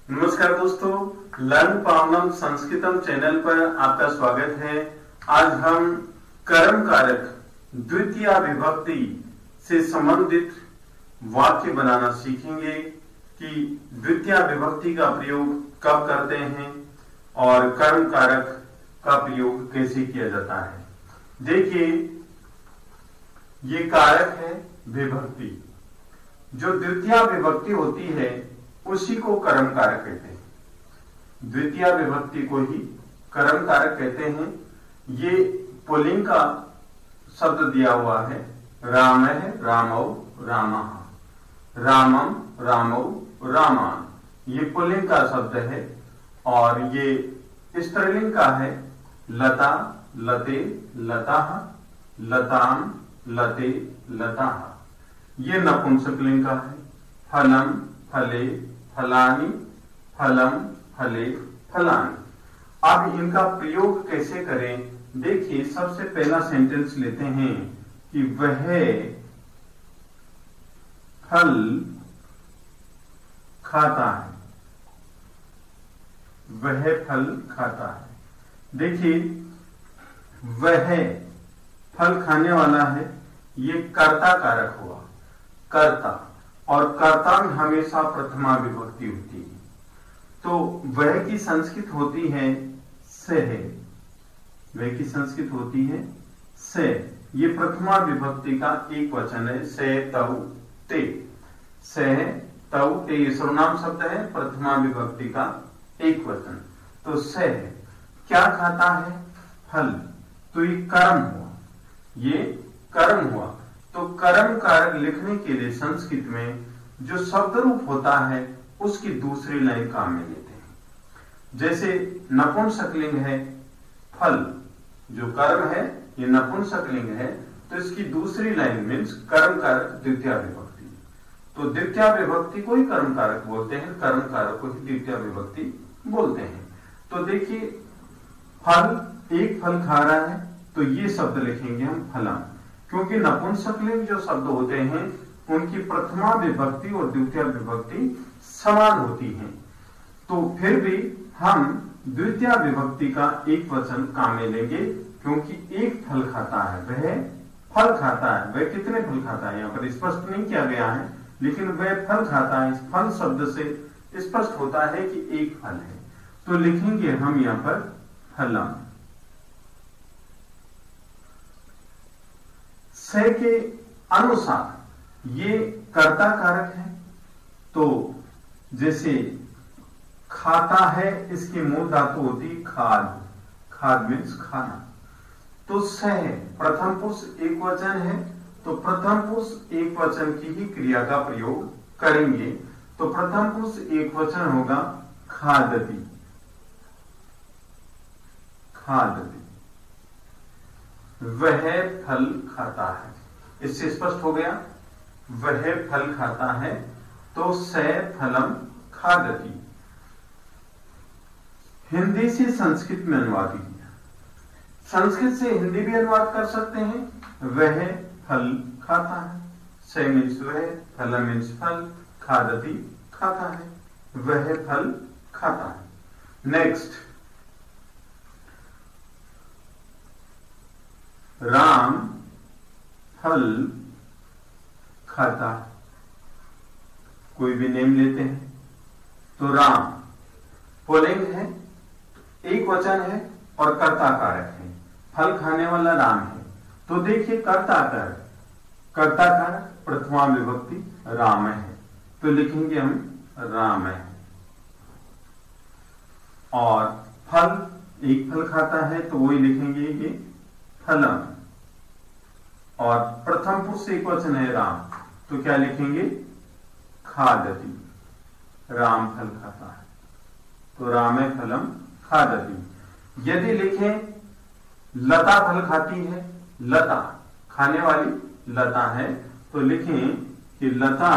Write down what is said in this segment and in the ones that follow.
नमस्कार दोस्तों, learn पावनम संस्कृतम channel पर आपका स्वागत है। आज हम कर्म कारक द्वितीय विभक्ति से संबंधित वाक्य बनाना सीखेंगे कि द्वितीय विभक्ति का प्रयोग कब करते हैं और कर्म कारक का प्रयोग कैसे किया जाता है। देखिए, ये कारक है विभक्ति। जो द्वितीय विभक्ति होती है उसी को कर्म कारक कहते हैं। द्वितीय विभक्ति को ही कर्म कारक कहते हैं। ये पुल्लिंग का शब्द दिया हुआ है। राम है, रामौ, रामः, रामम, रामौ, रामान। ये पुल्लिंग का शब्द है और ये स्त्रीलिंग का है। लता, लते, लताः, लताम, लते, लताः। ये नपुंसकलिंग का है। फलम, फले, फलानि, फलम, फले, फलानि। अब इनका प्रयोग कैसे करें? देखिए, सबसे पहला सेंटेंस लेते हैं कि वह फल खाता है। वह फल खाता है। देखिए, वह फल खाने वाला है, ये कर्ता कारक हुआ। कर्ता, और कर्ता में हमेशा प्रथमा विभक्ति होती है। तो वह की संस्कृत होती है से है। वह की संस्कृत होती है से। ये प्रथमा विभक्ति का एक वचन है। से, तौ, ते। से, तौ, ते ये सर्वनाम शब्द है, प्रथमा विभक्ति का एक वचन। तो से क्या खाता है? फल। तो ये कर्म हुआ। ये कर्म हुआ। तो कर्म कारक लिखने के लिए संस्कृत में जो शब्द रूप होता है उसकी दूसरी लाइन काम में लेते हैं। जैसे नपुंसकलिंग है फल, जो कर्म है ये नपुंसकलिंग है, तो इसकी दूसरी लाइन मीन्स कर्म कारक द्वितीय विभक्ति। तो द्वितीय विभक्ति को ही कर्म कारक बोलते हैं, कर्म कारक को ही द्वितीय विभक्ति बोलते हैं। तो देखिए, फल, एक फल खा रहा है, तो ये शब्द लिखेंगे हम फलम। क्योंकि नपुंसकलिंग जो शब्द होते हैं उनकी प्रथमा विभक्ति और द्वितीय विभक्ति समान होती है। तो फिर भी हम द्वितीय विभक्ति का एक वचन काम में लेंगे, क्योंकि एक फल खाता है। वह फल खाता है। वह कितने फल खाता है यहाँ पर स्पष्ट नहीं किया गया है, लेकिन वह फल खाता है। इस फल शब्द से स्पष्ट होता है कि एक फल है। तो लिखेंगे हम यहाँ पर फलम। से के अनुसार ये कर्ता कारक है। तो जैसे खाता है, इसकी मूल धातु होती खाद। खाद मीन्स खाना। तो से प्रथम पुरुष एक वचन है, तो प्रथम पुरुष एक वचन की ही क्रिया का प्रयोग करेंगे। तो प्रथम पुरुष एक वचन होगा खादति। खादति। वह फल खाता है। इससे स्पष्ट हो गया, वह फल खाता है। तो से फलम खादति। हिंदी से संस्कृत में अनुवाद किया। संस्कृत से हिंदी भी अनुवाद कर सकते हैं। वह फल खाता है। से मीन्स वह, फल मीन्स फल, खादति खाता है। वह फल खाता है। नेक्स्ट, राम फल खाता। कोई भी नेम लेते हैं तो राम पुल्लिंग है, एक वचन है और कर्ता कारक है। फल खाने वाला राम है। तो देखिए, कर्ता कारक, कर्ता कारक प्रथमा विभक्ति राम है। तो लिखेंगे हम राम है। और फल, एक फल खाता है, तो वही लिखेंगे ये फलम। और प्रथम पुरुष एक वचन है राम, तो क्या लिखेंगे? खादति। राम फल खाता है, तो राम फलम खादति। यदि लिखें लता फल खाती है, लता खाने वाली लता है, तो लिखें कि लता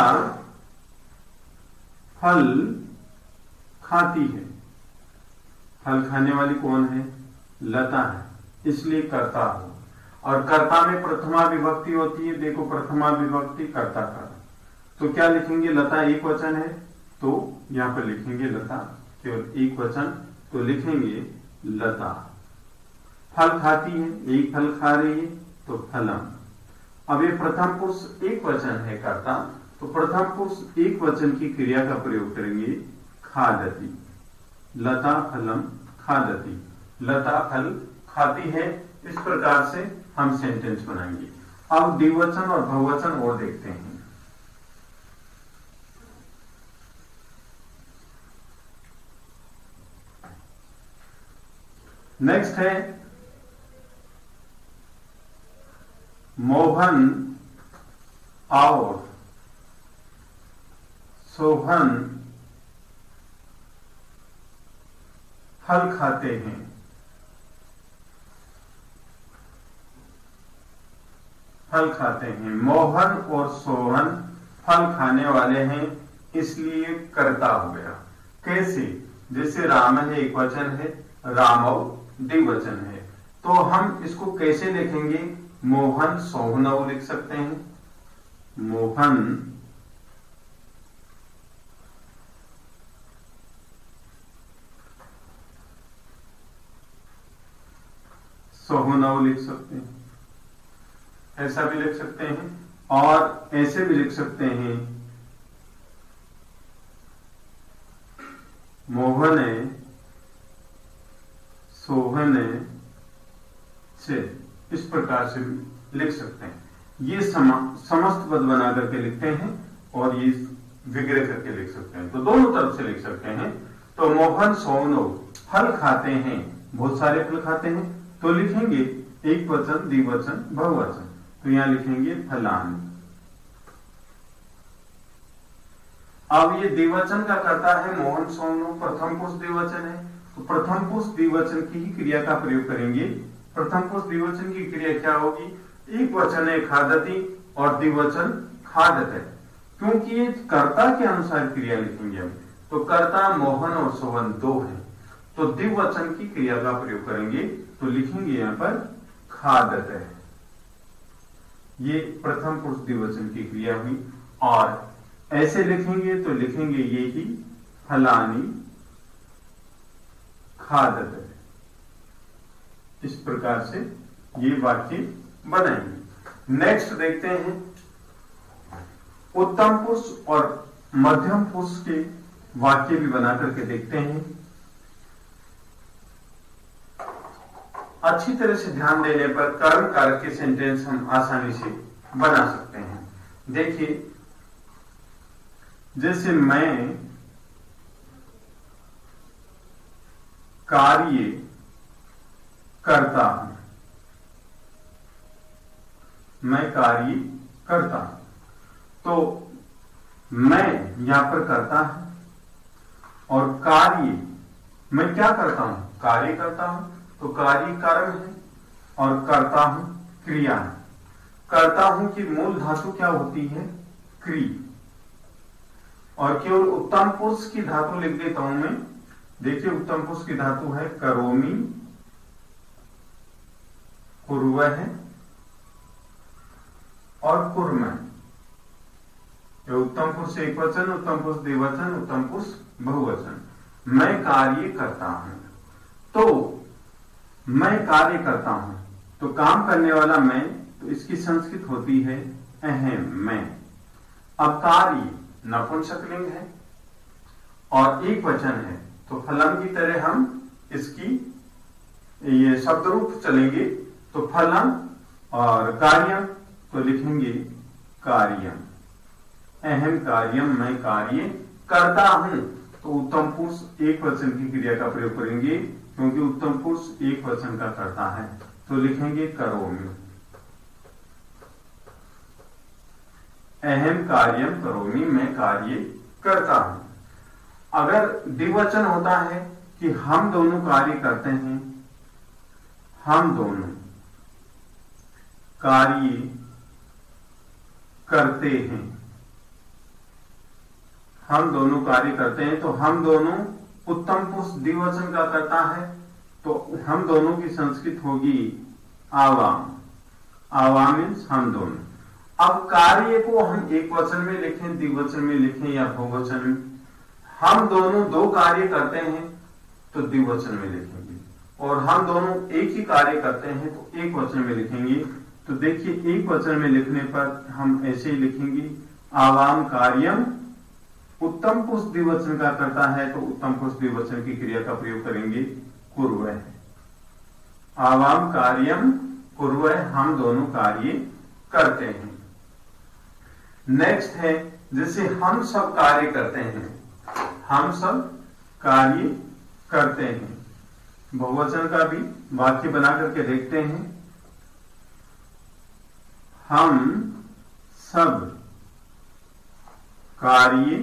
फल खाती है। फल खाने वाली कौन है? लता है, इसलिए कर्ता हो। और कर्ता में प्रथमा विभक्ति होती है। देखो, प्रथमा विभक्ति कर्ता का। तो क्या लिखेंगे? लता एक वचन है, तो यहाँ पर लिखेंगे लता, केवल एक वचन तो लिखेंगे लता। फल खाती है, एक फल खा रही है तो फलम। अब ये प्रथम पुरुष एक वचन है कर्ता, तो प्रथम पुरुष एक वचन की क्रिया का प्रयोग करेंगे खादती। लता फलम खादती, लता फल खाती है। इस प्रकार से हम सेंटेंस बनाएंगे। अब द्विवचन और बहुवचन और देखते हैं। नेक्स्ट है मोहन और सोहन फल खाते हैं। फल खाते हैं। मोहन और सोहन फल खाने वाले हैं, इसलिए कर्ता हो गया। कैसे? जैसे राम है एक वचन है, रामव द्विवचन है, तो हम इसको कैसे लिखेंगे? मोहन सोहनव लिख सकते हैं। मोहन सोहनव लिख सकते हैं, ऐसा भी लिख सकते हैं। और ऐसे भी लिख सकते हैं मोहने सोहने से, इस प्रकार से भी लिख सकते हैं। ये समस्त पद बना करके लिखते हैं और ये विग्रह करके लिख सकते हैं, तो दोनों तरफ से लिख सकते हैं। तो मोहन सोहनव फल खाते हैं, बहुत सारे फल खाते हैं, तो लिखेंगे एक वचन द्विवचन बहुवचन, तो यहां लिखेंगे फलान। अब ये द्विवचन का करता है मोहन सोहनव, प्रथम पुरुष द्विवचन है, तो प्रथम पुरुष द्विवचन की ही क्रिया का प्रयोग करेंगे। प्रथम पुरुष द्विवचन की क्रिया क्या होगी? एक वचन है खादती और द्विवचन खादत है, क्योंकि ये कर्ता के अनुसार क्रिया लिखेंगे हम। तो कर्ता मोहन और सोहन दो हैं, तो द्विवचन की क्रिया का प्रयोग करेंगे, तो लिखेंगे यहां पर खादत है। ये प्रथम पुरुष द्विवचन की क्रिया हुई। और ऐसे लिखेंगे तो लिखेंगे ये ही फलानी खादत है। इस प्रकार से ये वाक्य बनाएंगे। नेक्स्ट देखते हैं उत्तम पुरुष और मध्यम पुरुष के वाक्य भी बना करके देखते हैं। अच्छी तरह से ध्यान देने पर कर्म कारक के सेंटेंस हम आसानी से बना सकते हैं। देखिए, जैसे मैं कार्य करता हूं, मैं कार्य करता हूं, तो मैं यहां पर करता है और कार्य, मैं क्या करता हूं? कार्य करता हूं, तो कार्य कर्म है और करता हूं क्रिया है। करता हूं की मूल धातु क्या होती है? क्री। और केवल उत्तम पुरुष की धातु लिख देता हूं मैं। देखिए, उत्तम पुरुष की धातु है करोमि, कुर्वः और कुर्मः। उत्तम पुरुष एक वचन, उत्तम पुरुष द्विवचन, उत्तम पुरुष बहुवचन। मैं कार्य करता हूं, तो मैं कार्य करता हूं, तो काम करने वाला मैं, तो इसकी संस्कृत होती है अहम, मैं। अब कार्य नपुंसकलिंग है और एक वचन है, तो फलम की तरह हम इसकी ये शब्द रूप चलेंगे, तो फलम और कार्यम, तो लिखेंगे कार्यम। अहम कार्यम, मैं कार्य करता हूं, तो उत्तम पुरुष एक वचन की क्रिया का प्रयोग करेंगे, क्योंकि उत्तम पुरुष एक वचन का करता है, तो लिखेंगे करोमि। अहम कार्यम करोमि, मैं कार्य करता हूं। अगर द्विवचन होता है कि हम दोनों कार्य करते हैं, हम दोनों कार्य करते हैं, हम दोनों कार्य करते हैं, तो हम दोनों उत्तम पुरुष द्विवचन का करता है, तो हम दोनों की संस्कृत होगी आवाम। आवाम मीन्स हम दोनों। अब कार्य को हम एक वचन में लिखें, द्विवचन में लिखें या बहुवचन में, हम दोनों दो कार्य करते हैं तो द्विवचन में लिखेंगे, और हम दोनों एक ही कार्य करते हैं तो एक वचन में लिखेंगे। तो देखिए एक वचन में लिखने पर हम ऐसे ही लिखेंगे, आवाम कार्यम, उत्तम पुरुष द्विवचन का करता है तो उत्तम पुरुष द्विवचन की क्रिया का प्रयोग करेंगे कुर्वः। आवाम कार्यम कुर्वः, हम दोनों कार्य करते हैं। नेक्स्ट है, जैसे हम सब कार्य करते हैं, हम सब कार्य करते हैं, बहुवचन का भी वाक्य बना करके देखते हैं। हम सब कार्य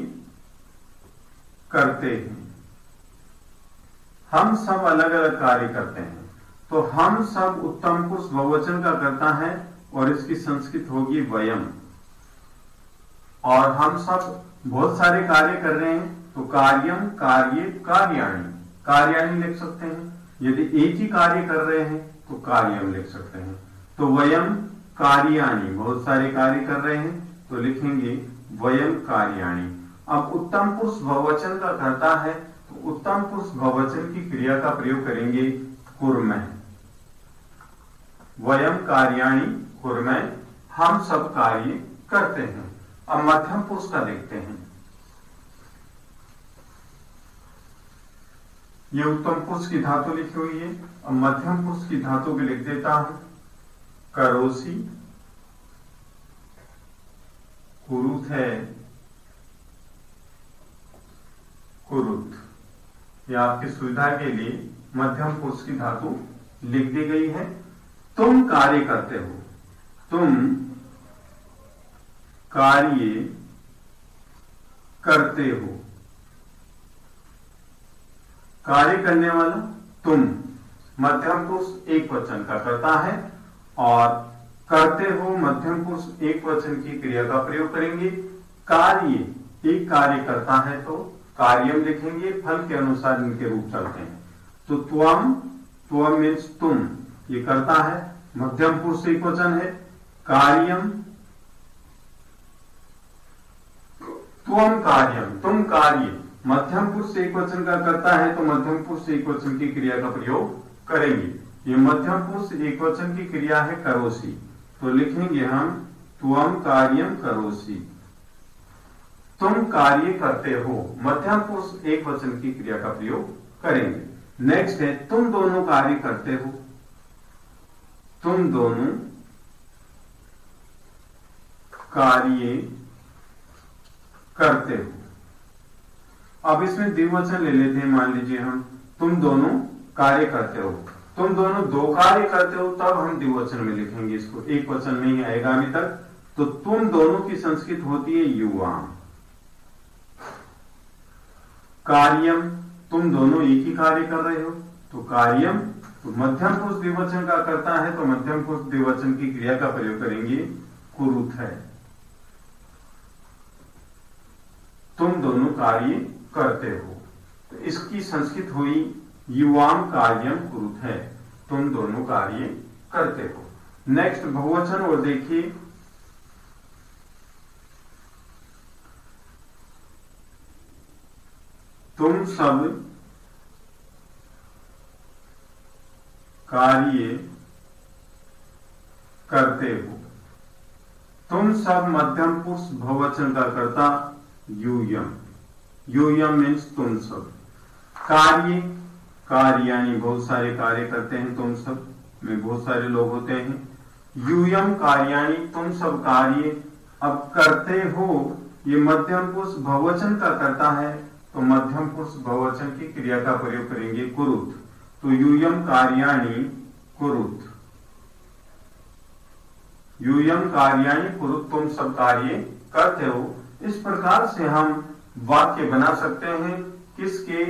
करते हैं, हम सब अलग अलग कार्य करते हैं, तो हम सब उत्तम पुरुष बहुवचन का करता है और इसकी संस्कृत होगी वयम। और हम सब बहुत सारे कार्य कर रहे हैं तो कार्यम, कार्य, कार्याणि, कार्याणि लिख सकते हैं। यदि एक ही कार्य कर रहे हैं तो कार्यम लिख सकते हैं। तो वयम कार्याणि, बहुत सारे कार्य कर रहे हैं तो लिखेंगे वयम कार्याणि। अब उत्तम पुरुष बहुवचन का करता है तो उत्तम पुरुष बहुवचन की क्रिया का प्रयोग करेंगे कुर्मः। वयम कार्याणि कुर्मः, हम सब कार्य करते हैं। अब मध्यम पुरुष का देखते हैं। ये उत्तम पुरुष की धातु लिखी हुई है। अब मध्यम पुरुष की धातु भी लिख देता हूं, करोसी, कुरुत है, कुरुत। यह आपकी सुविधा के लिए मध्यम पुरुष की धातु लिख दी गई है। तुम कार्य करते हो, तुम कार्य करते हो, कार्य करने वाला तुम, मध्यम पुरुष एक वचन का करता है, और करते हो मध्यम पुरुष एक वचन की क्रिया का प्रयोग करेंगे। कार्य, एक कार्य करता है तो कार्यम लिखेंगे, फल के अनुसार इनके रूप चलते हैं। तो त्वम, त्वम मीन्स तुम, ये करता है, मध्यम पुरुष एक वचन है। कार्यम, त्वम कार्यम, तुम कार्य, मध्यम पुरुष एक वचन का करता है तो मध्यम पुरुष एक वचन की क्रिया का प्रयोग करेंगे। ये मध्यम पुरुष एक वचन की क्रिया है करोसी, तो लिखेंगे हम त्वम कार्यम करोसी, तुम कार्य करते हो, मध्यम पुरुष एक वचन की क्रिया का प्रयोग करेंगे। नेक्स्ट है, तुम दोनों कार्य करते हो, तुम दोनों कार्य करते हो। अब इसमें द्विवचन ले लेते हैं। मान लीजिए हम तुम दोनों कार्य करते हो, तुम दोनों दो कार्य करते हो, तब हम द्विवचन में लिखेंगे इसको, एक वचन नहीं आएगा अभी तक। तो तुम दोनों की संस्कृत होती है युवाम। कार्यम, तुम दोनों एक ही कार्य कर रहे हो तो कार्यम, तो मध्यम पुरुष द्विवचन का करता है तो मध्यम पुरुष द्विवचन की क्रिया का प्रयोग करेंगे कुरुत है। तुम दोनों कार्य करते हो, तो इसकी संस्कृत हुई युवाम कार्यम कुरुत है, तुम दोनों कार्य करते हो। नेक्स्ट बहुवचन और देखिए, तुम सब कार्य करते हो, तुम सब मध्यम पुरुष बहुवचन का करता यूयम, यूयम मीन्स तुम सब। कार्य, कार्याणि, बहुत सारे कार्य करते हैं, तुम सब में बहुत सारे लोग होते हैं। यूयम कार्याणि, तुम सब कार्य। अब करते हो, ये मध्यम पुरुष बहुवचन का करता है तो मध्यम पुरुष बहुवचन की क्रिया का प्रयोग करेंगे कुरुत, तो यूयम कार्याणि कुरुत, यूयम कार्याणि कुरुत, तुम सब कार्य करते हो। इस प्रकार से हम वाक्य बना सकते हैं, किसके,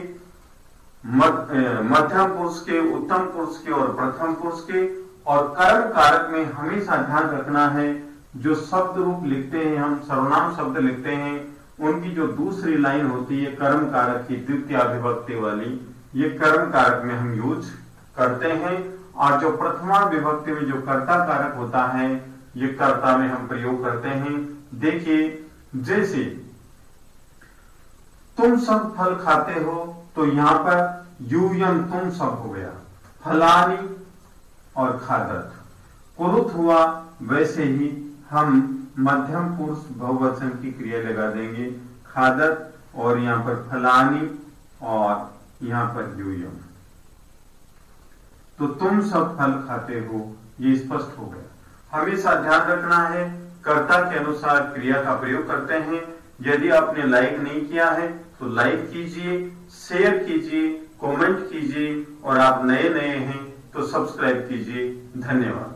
मध्यम पुरुष के, उत्तम पुरुष के और प्रथम पुरुष के। और कर्म कारक में हमेशा ध्यान रखना है, जो शब्द रूप लिखते हैं, हम सर्वनाम शब्द लिखते हैं, उनकी जो दूसरी लाइन होती है कर्म कारक की द्वितीय विभक्ति वाली, ये कर्म कारक में हम यूज करते हैं। और जो प्रथमा विभक्ति में जो कर्ता कारक होता है, ये कर्ता में हम प्रयोग करते हैं। देखिए, जैसे तुम सब फल खाते हो, तो यहां पर यूयम तुम सब हो गया, फलानी और खादत। कुरुत हुआ, वैसे ही हम मध्यम पुरुष बहुवचन की क्रिया लगा देंगे, खादत और यहां पर फलानी और यहां पर यूयम। तो तुम सब फल खाते हो, ये स्पष्ट हो गया। हमेशा ध्यान रखना है, कर्ता के अनुसार क्रिया का प्रयोग करते हैं। यदि आपने लाइक नहीं किया है तो लाइक कीजिए, शेयर कीजिए, कमेंट कीजिए और आप नए हैं तो सब्सक्राइब कीजिए। धन्यवाद।